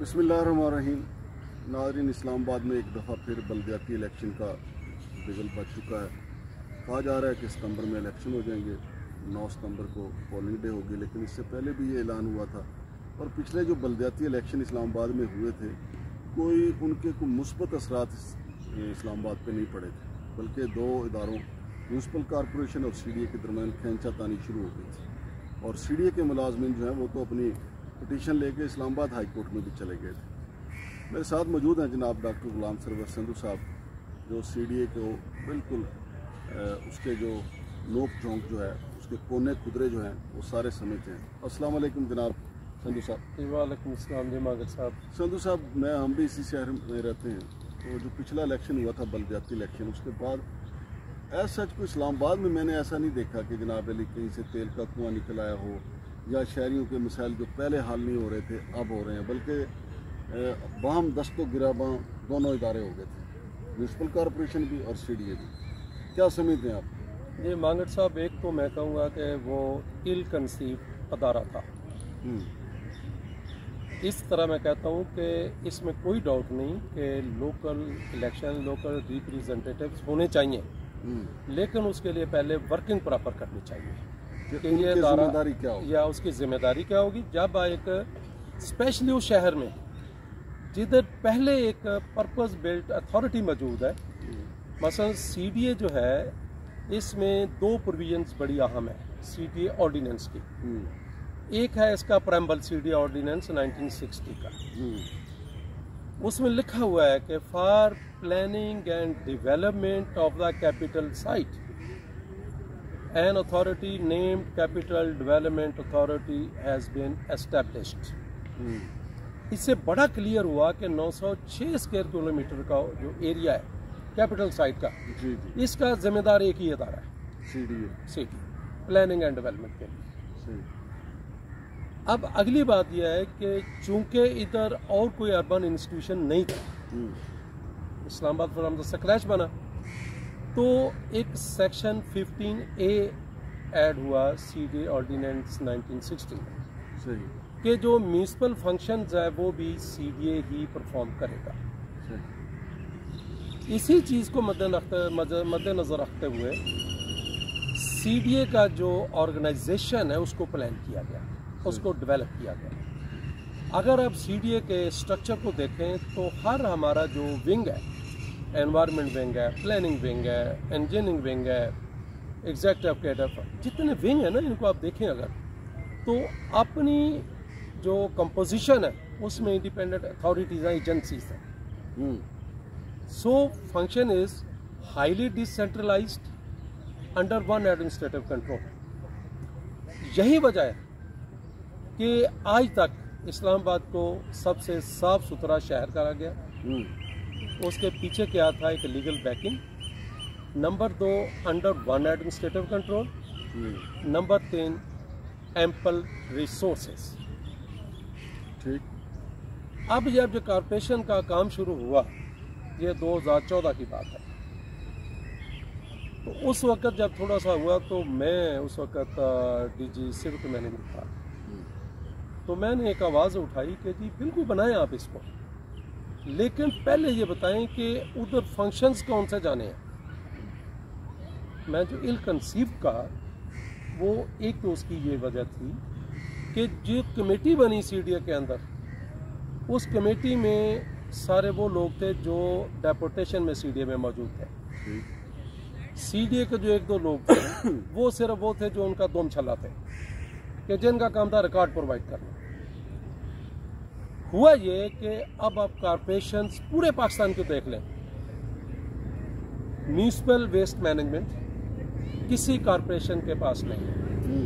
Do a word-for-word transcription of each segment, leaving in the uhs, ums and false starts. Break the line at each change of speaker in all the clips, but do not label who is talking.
बिस्मिल्लाहिर्रहमानिर्रहीम। नाज़रीन, इस्लामाबाद में एक दफ़ा फिर बल्दियाती इलेक्शन का बिगल बच चुका है। कहा जा रहा है कि सितंबर में इलेक्शन हो जाएंगे, नौ सितंबर को पोलिंग डे होगी, लेकिन इससे पहले भी ये ऐलान हुआ था। और पिछले जो बल्दियाती इलेक्शन इस्लामाबाद में हुए थे, कोई उनके कोई मुस्बत असरात इस्लामाबाद पे नहीं पड़े थे, बल्कि दो इदारों म्यूनसिपल कॉरपोरेशन और सी डी ए के दरमियान खींचातानी शुरू हो गई थी। और सी डी ए के मुलाजमिन जो हैं वो तो अपनी पटिशन लेके इस्लामाबाद हाई कोर्ट में भी चले गए थे। मेरे साथ मौजूद हैं जनाब डॉक्टर गुलाम सरवर संधू साहब, जो सी डी ए को बिल्कुल उसके जो नोक झोंक जो है, उसके कोने खुदरे जो हैं वो सारे समझते हैं। अस्सलाम वालेकुम जनाब संधू साहब।
वालेकुम अस्सलाम जी मागर साहब।
संधू साहब, मैं हम भी इसी शहर में रहते हैं, तो जो पिछला इलेक्शन हुआ था बल्दियाती इलेक्शन, उसके बाद ऐसा सच कोई इस्लामाबाद में मैंने ऐसा नहीं देखा कि जनाब अली कहीं से तेल का कुआं निकल आया हो या शहरियों के मसाइल जो पहले हल नहीं हो रहे थे अब हो रहे हैं, बल्कि बाम दस्तो गिराबां दोनों इदारे हो गए थे, म्यूनसिपल कॉरपोरेशन भी और सी डी ए भी। क्या समझते हैं आप?
जी मांगट साहब, एक तो मैं कहूँगा कि वो इल कंसीव अदारा था। इस तरह मैं कहता हूँ कि इसमें कोई डाउट नहीं कि लोकल इलेक्शन, लोकल रिप्रेजेंटेटिव्स होने चाहिए, लेकिन उसके लिए पहले वर्किंग प्रॉपर करनी चाहिए कि ये
जिम्मेदारी क्या होगी
या उसकी जिम्मेदारी क्या होगी। जब एक स्पेशली उस शहर में जिधर पहले एक पर्पस बिल्ट अथॉरिटी मौजूद है, मसलन सी डी ए जो है, इसमें दो प्रोविजंस बड़ी अहम है सी डी ए ऑर्डिनेंस की। एक है इसका preamble C D A ordinance nineteen sixty का, उसमें लिखा हुआ है कि for planning and development of the capital site an authority named capital development authority has been established. इससे बड़ा क्लियर हुआ कि नौ सौ छह स्क्वायर किलोमीटर का जो एरिया है कैपिटल साइट का, जी जी। इसका जिम्मेदार एक ही अदारा है, C D A, C D A, planning and development के लिए। अब अगली बात यह है कि चूंकि इधर और कोई अर्बन इंस्टीट्यूशन नहीं था, इस्लामाबाद फ्रॉम द स्क्रैच बना, तो एक सेक्शन फिफ्टीन ए ऐड हुआ C D A ordinance nineteen sixty में कि जो म्यूनसिपल फंक्शंस है वो भी सी डी ए ही परफॉर्म करेगा। इसी चीज़ को मद्देनजर रखते हुए सी डी ए का जो ऑर्गेनाइजेशन है उसको प्लान किया गया, उसको डेवलप किया गया। अगर आप सी डी ए के स्ट्रक्चर को देखें तो हर हमारा जो विंग है, एनवायरनमेंट विंग है, प्लानिंग विंग है, इंजीनियरिंग विंग है, एग्जीक्यूटिव कैडर, जितने विंग है ना, इनको आप देखें अगर, तो अपनी जो कंपोजिशन है उसमें इंडिपेंडेंट अथॉरिटीज हैं, एजेंसीज हैं। So function is highly decentralised under one administrative control. यही वजह है कि आज तक इस्लामाबाद को सबसे साफ सुथरा शहर कहा गया। उसके पीछे क्या था? एक लीगल बैकिंग, नंबर दो under one administrative control, number तीन एम्पल रिसोर्सेस। ठीक। अब जब जो कॉरपोरेशन का काम शुरू हुआ, ये दो हज़ार चौदह की बात है, तो उस वक्त जब थोड़ा सा हुआ तो मैं उस वक्त डी जी सिविक मैनेजमेंट था, तो मैंने एक आवाज़ उठाई कि जी बिल्कुल बनाएं आप इसको, लेकिन पहले ये बताएं कि उधर फंक्शंस कौन से जाने हैं। मैं जो इल कंसीव का, वो एक तो उसकी ये वजह थी कि जो कमेटी बनी सी डी ए के अंदर, उस कमेटी में सारे वो लोग थे जो डेपुटेशन में सी डी ए में मौजूद थे। सी डी ए के जो एक दो लोग थे वो सिर्फ वो थे जो उनका दोम छला थे कि जिनका काम था रिकॉर्ड प्रोवाइड करना। हुआ ये कि अब आप कॉरपोरेशन पूरे पाकिस्तान को देख लें, म्यूनिसिपल वेस्ट मैनेजमेंट किसी कॉरपोरेशन के पास नहीं है,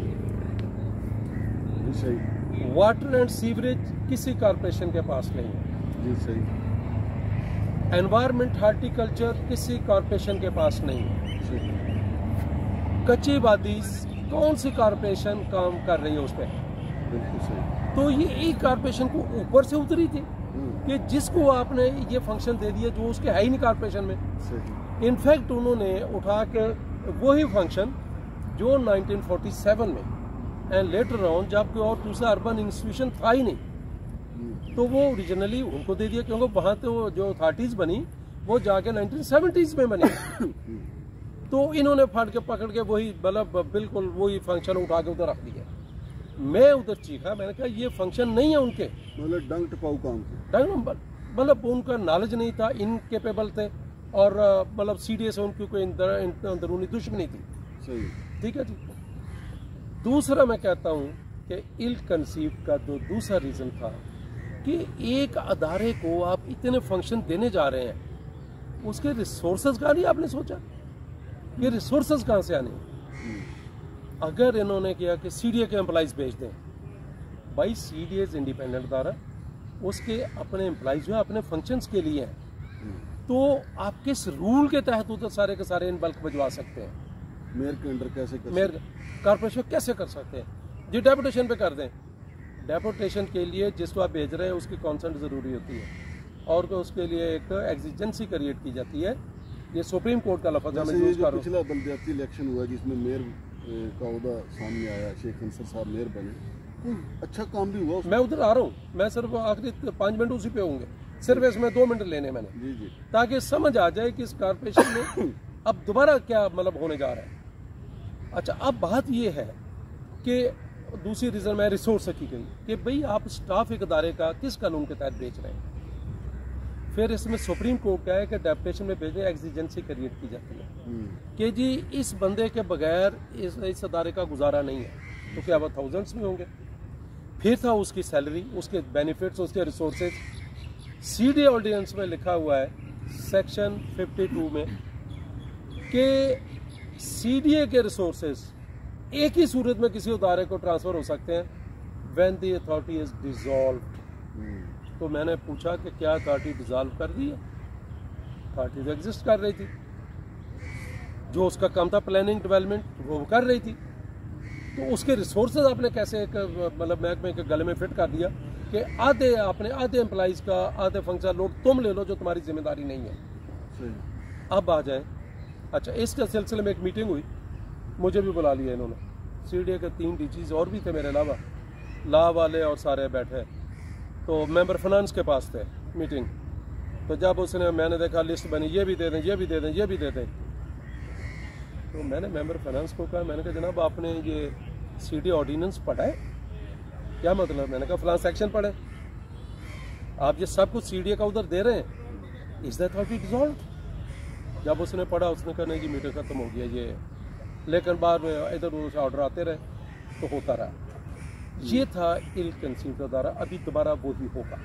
सही।
वाटर एंड सीवरेज किसी कॉरपोरेशन के पास नहीं है,
जी सही।
एनवायरमेंट हार्टिकल्चर किसी कॉरपोरेशन के पास नहीं है, सही। कच्ची वादी कौन सी कॉरपोरेशन काम कर रही है उस पर?
बिल्कुल सही।
तो ये एक कॉरपोरेशन को ऊपर से उतरी थी कि जिसको आपने ये फंक्शन दे दिया जो उसके है ही नहीं कॉरपोरेशन में।
सही।
इनफैक्ट उन्होंने उठा के वही फंक्शन जो नाइनटीन फोर्टी सेवन में एंड लेटर ऑन, जब कोई और दूसरा अर्बन इंस्टीट्यूशन था ही नहीं, तो वो ओरिजिनली उनको दे दिया, क्योंकि वहाँ तो जो अथॉरिटीज़ बनी वो जाके नाइनटीन सेवेंटीज़ में बनी। तो इन्होंने फाड़ के पकड़ के वही मतलब बिल्कुल वही फंक्शन उठा के उधर रख दिया। मैं उधर चीखा, मैंने कहा ये फंक्शन नहीं है उनके,
मतलब डंग टपाऊ काम किया।
डंग मतलब उनका नॉलेज नहीं था, इनकेपेबल थे, और मतलब सी डी ए से उनकी कोई अंदरूनी दुश्मनी थी।
सही,
ठीक है जी। दूसरा मैं कहता हूँ कि इल कंसीव का जो दूसरा रीज़न था कि एक अदारे को आप इतने फंक्शन देने जा रहे हैं, उसके रिसोर्सेज का नहीं आपने सोचा, ये रिसोर्सेज कहाँ से आने। अगर इन्होंने किया कि सी डी ए के एम्प्लॉइज़ भेज दें, भाई सी डी ए इंडिपेंडेंट अदारा, उसके अपने एम्प्लॉइज जो है अपने फंक्शंस के लिए हैं, तो आप किस रूल के तहत उधर सारे के सारे इन बल्क भिजवा सकते हैं?
मेयर के अंडर कैसे कर
मेयर कॉर्पोरेशन कैसे कर सकते हैं जी? डेपुटेशन पे कर दें। डेपुटेशन के लिए जिसको आप भेज रहे हैं उसकी कॉन्सेंट ज़रूरी होती है, और उसके लिए एक एग्जिजेंसी क्रिएट की जाती है। ये सुप्रीम कोर्ट का लफ्ज़ है, मैं यूज़ कर रहा हूं।
पिछला बलदियाती इलेक्शन हुआ जिसमें मेयर का ओहदा सामने आया, शेख अंसर साहब मेयर बने, अच्छा काम भी हुआ।
मैं उधर आ रहा हूँ, मैं सिर्फ आखिरी पाँच मिनट उसी पे होंगे, सिर्फ इसमें दो मिनट लेने मैंने,
जी जी,
ताकि समझ आ जाए कि इस कॉर्पोरेशन में अब दोबारा क्या मतलब होने जा रहा है। अच्छा, अब बात ये है कि दूसरी रीज़न मैं रिसोर्स की गई कि भाई आप स्टाफ एक अदारे का किस कानून के तहत बेच रहे हैं। फिर इसमें सुप्रीम कोर्ट का है कि डेपुटेशन में भेजने एग्जिजेंसी क्रिएट की जाती है कि जी इस बंदे के बगैर इस, इस अदारे का गुजारा नहीं है, तो क्या वो थाउजेंड्स में होंगे। फिर था उसकी सैलरी, उसके बेनिफिट्स, उसके रिसोर्सेज। सी डी ऑर्डिनेंस में लिखा हुआ है सेक्शन बावन में कि सी डी ए के रिसोर्सेज एक ही सूरत में किसी अदारे को ट्रांसफ़र हो सकते हैं, when the authority is dissolved. तो मैंने पूछा कि क्या अथॉरिटी डिसॉल्व कर दी है? अथॉरिटी तो एग्जिस्ट कर रही थी, जो उसका काम था प्लानिंग डेवलपमेंट वो कर रही थी, तो उसके रिसोर्सेज आपने कैसे एक मतलब महकमे के गले में फिट कर दिया कि आधे आपने आधे एम्प्लॉइज़ का आधे फंक्शन लोड तुम ले लो जो तुम्हारी जिम्मेदारी नहीं है। अब आ जाए, अच्छा इसके सिलसिले में एक मीटिंग हुई, मुझे भी बुला लिया इन्होंने, सी डी ए के तीन डी जीज और भी थे मेरे अलावा, ला वाले और सारे बैठे, तो मेंबर फाइनेंस के पास थे मीटिंग। तो जब उसने मैंने देखा लिस्ट बनी, ये भी दे दें, ये भी दे दें, ये भी दे दें, तो मैंने मेंबर फाइनेंस को कहा, मैंने कहा जनाब आपने ये सी डी ऑर्डिनेंस पढ़ा है? क्या मतलब? मैंने कहा फलां सेक्शन पढ़े, आप ये सब कुछ सी डी ए का उधर दे रहे हैं, इज द अथॉरिटी डिसॉल्व्ड? जब उसने पढ़ा उसने कहा नहीं जी मीटिंग खत्म हो गया ये, लेकिन बाद में इधर उधर ऑर्डर आते रहे तो होता रहा। ये था इल कंसीव्ड अदारा, अभी दोबारा वो ही होगा।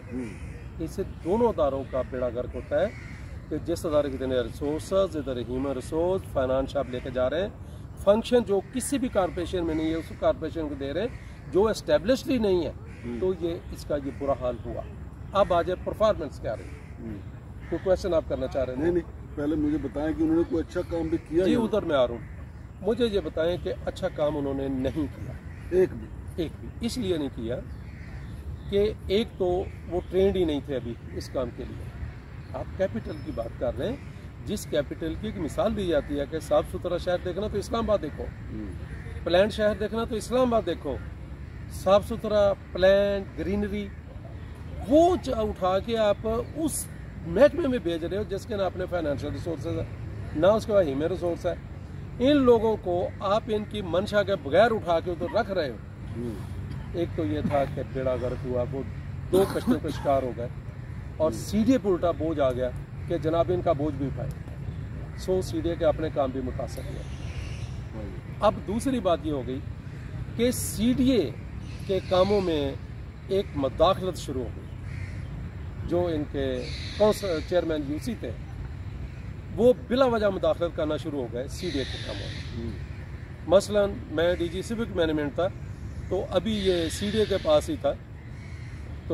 इससे दोनों अदारों का बेड़ा गर्क होता है कि जिस अदारे के देने रिसोर्स, इधर ह्यूमन रिसोर्स, फाइनेंस आप लेके जा रहे हैं, फंक्शन जो किसी भी कॉर्पोरेशन में नहीं है उस कॉर्पोरेशन को दे रहे हैं जो एस्टेब्लिश्ड ही नहीं है, तो ये इसका ये बुरा हाल हुआ। अब आ जाए परफॉर्मेंस क्या रही, कोई क्वेश्चन आप करना चाह रहे हैं?
नहीं नहीं, पहले मुझे बताएं कि उन्होंने कोई अच्छा काम भी किया।
जी उधर मैं आ रहा हूँ, मुझे ये बताएं कि अच्छा काम उन्होंने नहीं किया,
एक भी
एक भी। इसलिए नहीं किया कि एक तो वो ट्रेंड ही नहीं थे अभी इस काम के लिए। आप कैपिटल की बात कर रहे हैं, जिस कैपिटल की एक मिसाल दी जाती है कि साफ़ सुथरा शहर देखना तो इस्लामाबाद देखो, प्लान शहर देखना तो इस्लामाबाद देखो, साफ़ सुथरा प्लान ग्रीनरी, वो उठा के आप उस महकमे में भेज रहे हो जिसके ना अपने फाइनेंशियल रिसोर्सेज है, ना उसके बाद ह्यूमन रिसोर्स है। इन लोगों को आप इनकी मंशा के बगैर उठा के उधर रख रहे हो। एक तो ये था कि बेड़ा गर्क हुआ, वो दो कष्टों का शिकार हो गए, और सीधे उल्टा बोझ आ गया कि जनाब इनका बोझ भी उठाए, सो सीधे के अपने काम भी मुतासर हुए। अब दूसरी बात ये हो गई कि सी डी ए के कामों में एक मदाखलत शुरू हो गई। जो इनके कौंसल चेयरमैन यूसी थे वो बिला वजह मुदाखलत करना शुरू हो गए सी डी ए के कामों में। मसलन मैं डी जी सिविक मैनेजमेंट था, तो अभी ये सी डी ए के पास ही था, तो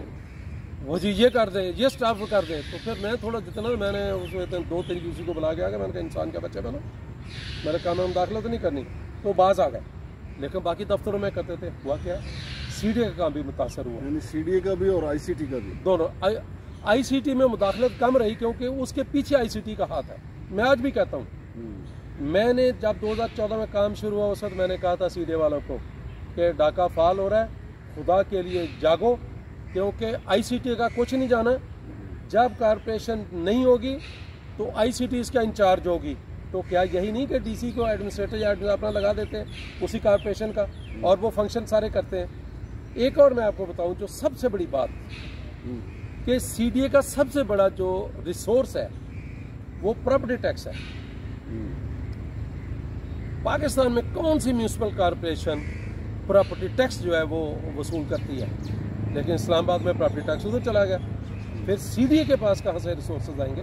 वो जी ये कर दे, ये स्टाफ कर दे, तो फिर मैं थोड़ा जितना मैंने उसमें दो तीन यूसी को बुला के आ गया, मैंने कहा इंसान के बच्चे बनो, मेरे काम में मुदाखलत तो नहीं करनी, तो बाज आ गए। लेकिन बाकी दफ्तरों में करते थे, हुआ क्या, सी डी ए का काम भी मुतासर हुआ,
यानी सी डी ए का भी और आई सी टी का भी,
दोनों। आई सी टी में मुदाखलत कम रही क्योंकि उसके पीछे आई सी टी का हाथ है। मैं आज भी कहता हूँ, मैंने जब दो हज़ार चौदह में काम शुरू हुआ उस वक्त मैंने कहा था सी डी ए वालों को कि डाका फाल हो रहा है, खुदा के लिए जागो, क्योंकि आईसीटी का कुछ नहीं जाना। जब कॉरपोरेशन नहीं होगी तो आईसीटी इसका इंचार्ज होगी। तो क्या यही नहीं कि डीसी को एडमिनिस्ट्रेटर या अपना लगा देते हैं उसी कॉरपोरेशन का, और वो फंक्शन सारे करते हैं। एक और मैं आपको बताऊं जो सबसे बड़ी बात कि सीडीए का सबसे बड़ा जो रिसोर्स है वो प्रॉपर्टी टैक्स है। पाकिस्तान में कौन सी म्यूनिसिपल कॉरपोरेशन प्रॉपर्टी टैक्स जो है वो वसूल करती है, लेकिन इस्लामाबाद में प्रॉपर्टी टैक्स उधर चला गया। फिर सीडीए के पास कहाँ से रिसोर्सेज आएंगे?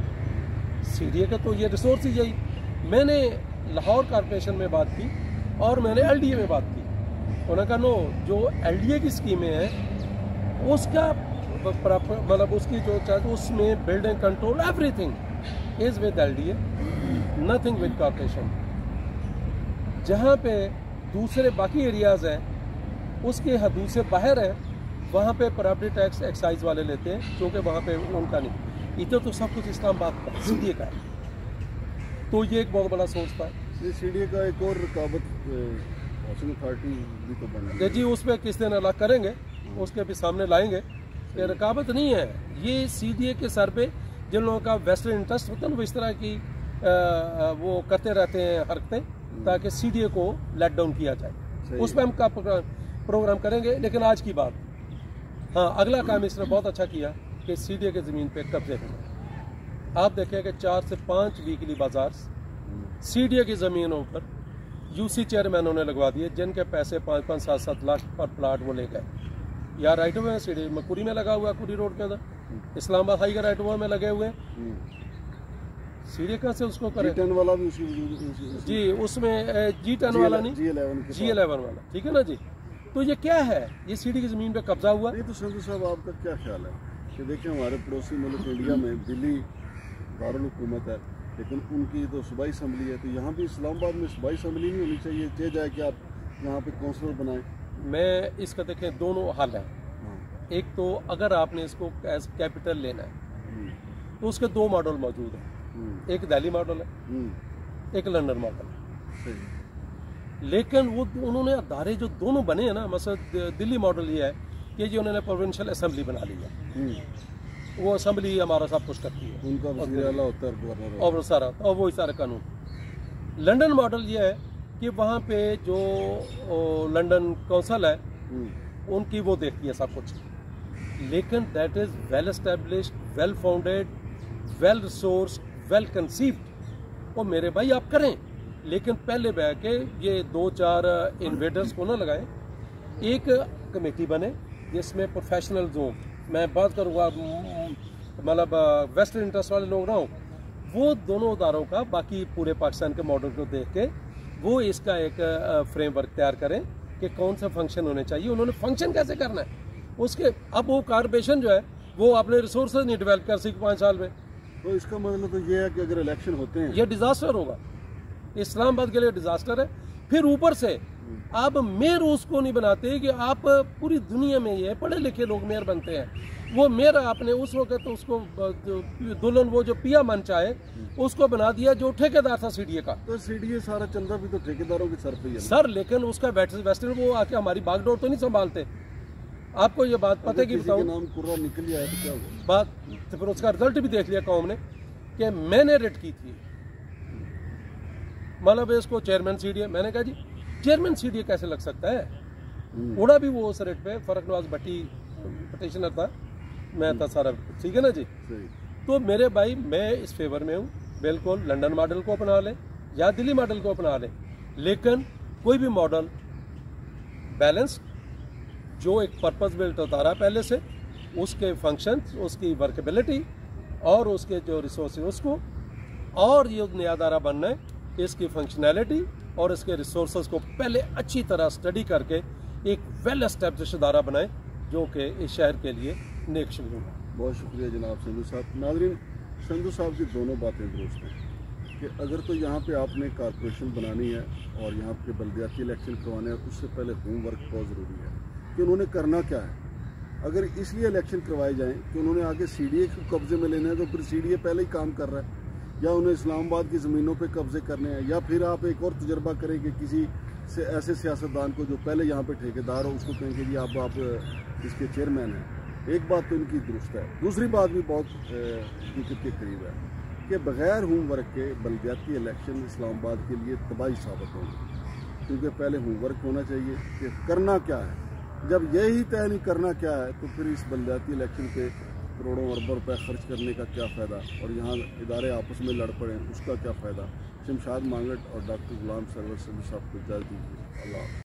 सीडीए का तो ये रिसोर्स ही यही। मैंने लाहौर कॉरपोरेशन में बात की और मैंने एलडीए में बात की। उन्होंने कहा नो, जो एलडीए की स्कीमें हैं उसका मतलब उसकी जो चार्ज उसमें building control everything is with LDA, nothing with corporation. जहाँ पे दूसरे बाकी एरियाज हैं उसके हदूद से बाहर है, वहाँ पे प्रॉपर्टी टैक्स एक्साइज वाले लेते हैं, क्योंकि वहाँ पे उनका नहीं। इधर तो सब कुछ इस्लामाबाद का सीडीए का है। तो ये एक बहुत बड़ा सोर्स था।
ये सीडीए का एक और रकाबत हाउसिंग अथॉरिटी भी तो बन गई
जी, उस पर किस दिन अलग करेंगे, उसके भी सामने लाएंगे। ये रकाबत नहीं है, ये सीडीए के सर पे जिन लोगों का वेस्टर्न इंटरेस्ट होता है वो इस तरह की आ, वो करते रहते हैं हरकतें, ताकि सीडीए को लेट डाउन किया जाए। उस पर हम का प्रोग्राम करेंगे। लेकिन आज की बात, हाँ, अगला काम इसने बहुत अच्छा किया कि सीडीए के ज़मीन पे कब्जे हुए। आप देखें कि चार से पाँच वीकली बाजार सीडीए की ज़मीनों पर यूसी चेयरमैनों ने लगवा दिए, जिनके पैसे पाँच पाँच सात सात लाख पर प्लाट वो ले गए। यार राइट वे में सीडीए मकुरी में लगा हुआ, कुरी रोड के अंदर, इस्लामाबाद हाई का राइट वे में लगे हुए हैं। सीडीए कहाँ से उसको करें?
जी टेन वाला भी उसी, उसी
जी, उसमें जी टेन वाला नहीं,
जी इलेवन
जी इलेवन वाला, ठीक है ना जी। तो ये क्या है? ये सीडी की ज़मीन पे कब्जा हुआ।
ये तो संजू साहब आपका क्या ख्याल है कि देखिए हमारे पड़ोसी मुल्क इंडिया में दिल्ली दारुल हुकूमत है, लेकिन उनकी तो सूबाई असम्बली है, तो यहाँ भी इस्लामाबाद में सूबाई असम्बली नहीं होनी चाहिए? चाहे जाए कि आप यहाँ पे कौंसलर बनाएं। मैं
इसका देखें दोनों हल है। एक तो अगर आपने इसको एज कैपिटल लेना है तो उसके दो मॉडल मौजूद हैं। एक दिल्ली मॉडल है, एक लंदन मॉडल है। लेकिन वो उन्होंने अदारे जो दोनों बने हैं ना, मसलन दिल्ली मॉडल ये है कि जो उन्होंने प्रोविंशियल असेंबली बना ली है, वो असेंबली हमारा सब कुछ करती है,
उनका वज़ीर-ए-आला होता है, गवर्नर
और सारा और वही सारे कानून। लंदन मॉडल ये है कि वहाँ पे जो लंदन काउंसिल है उनकी वो देखती है सब कुछ। लेकिन that is well established, well founded, well resource, well conceived. और मेरे भाई आप करें, लेकिन पहले बह के ये दो चार इन्वेडर्स को ना लगाएं। एक कमेटी बने जिसमें प्रोफेशनल जो, मैं बात करूँगा मतलब वेस्टर्न इंटरेस्ट वाले लोग ना हो, वो दोनों इदारों का बाकी पूरे पाकिस्तान के मॉडल को देख के वो इसका एक फ्रेमवर्क तैयार करें कि कौन सा फंक्शन होने चाहिए, उन्होंने फंक्शन कैसे करना है उसके। अब वो कॉर्पोरेशन जो है वो अपने रिसोर्सेज नहीं डेवलप कर सके पाँच साल में,
तो इसका मतलब तो ये है कि अगर इलेक्शन होते हैं
ये डिजास्टर होगा, इस्लामाबाद के लिए डिजास्टर है। फिर ऊपर से आप मेयर उसको नहीं बनाते कि आप पूरी दुनिया में ये पढ़े लिखे लोग मेयर बनते हैं, वो मेयर आपने उस वक्त तो उसको दुल्हन वो जो पिया मन चाहे उसको बना दिया जो ठेकेदार था सीडीए का।
तो सीडीए सारा चल रहा भी तो ठेकेदारों के सर पे ही है
सर, लेकिन उसका वेस्टर्न वो आके हमारी बागडोर तो नहीं संभालते। आपको ये बात पता है कि बताऊं,
नाम कुर्रा निकल गया है तो क्या हुआ?
बात तो फिर उसका रिजल्ट भी देख लिया कौम ने कि मैंने रेट की थी, मतलब इसको चेयरमैन सीडीए। मैंने कहा जी चेयरमैन सीडीए कैसे लग सकता है? उड़ा भी वो उस रेट पे, फर्क नवाज भट्टी पटिशनर था, मैं था सारा, ठीक है ना जी। तो मेरे भाई मैं इस फेवर में हूँ, बिल्कुल लंदन मॉडल को अपना ले या दिल्ली मॉडल को अपना ले, लेकिन कोई भी मॉडल बैलेंस जो एक पर्पस बिल्ट होता रहा पहले से, उसके फंक्शंस, उसकी वर्केबिलिटी और उसके जो रिसोर्स उसको, और ये नया अदारा बनना है, इसकी फंक्शनैलिटी और इसके रिसोर्सेज को पहले अच्छी तरह स्टडी करके एक वेल एस्टेब्लिश अदारा बनाए जो कि इस शहर के लिए नेक शुरू हो।
बहुत शुक्रिया जनाब संजू साहब। नाज़रीन, संजू साहब की दोनों बातें दुरुस्त हैं कि अगर तो यहाँ पे आपने कॉरपोरेशन बनानी है और यहाँ पे बल्दियाती इलेक्शन करवाने हैं, उससे पहले होमवर्क बहुत ज़रूरी है कि उन्होंने करना क्या है। अगर इसलिए इलेक्शन करवाए जाएँ कि उन्होंने आगे सीडीए को कब्जे में लेना है, तो फिर सीडीए पहले ही काम कर रहा है, या उन्हें इस्लामाबाद की ज़मीनों पे कब्जे करने हैं, या फिर आप एक और तजर्बा करें कि किसी से ऐसे सियासतदान को जो पहले यहाँ पे ठेकेदार हो उसको कहेंगे जी आप आप इसके चेयरमैन हैं, एक बात तो इनकी दुरुस्त है, दूसरी बात भी बहुत हकीकत के करीब है कि बग़ैर होमवर्क के बलदियाती इलेक्शन इस्लामाबाद के लिए तबाही साबित होंगे, क्योंकि पहले होमवर्क होना चाहिए कि करना क्या है। जब यही तय नहीं करना क्या है तो फिर इस बलदियाती इलेक्शन पे करोड़ों अरबों रुपए खर्च करने का क्या फ़ायदा, और यहाँ इदारे आपस में लड़ पड़े उसका क्या फ़ायदा। शमशाद मांगट और डॉक्टर गुलाम सरवर साहब को इजाज़त दीजिए। अल्लाह।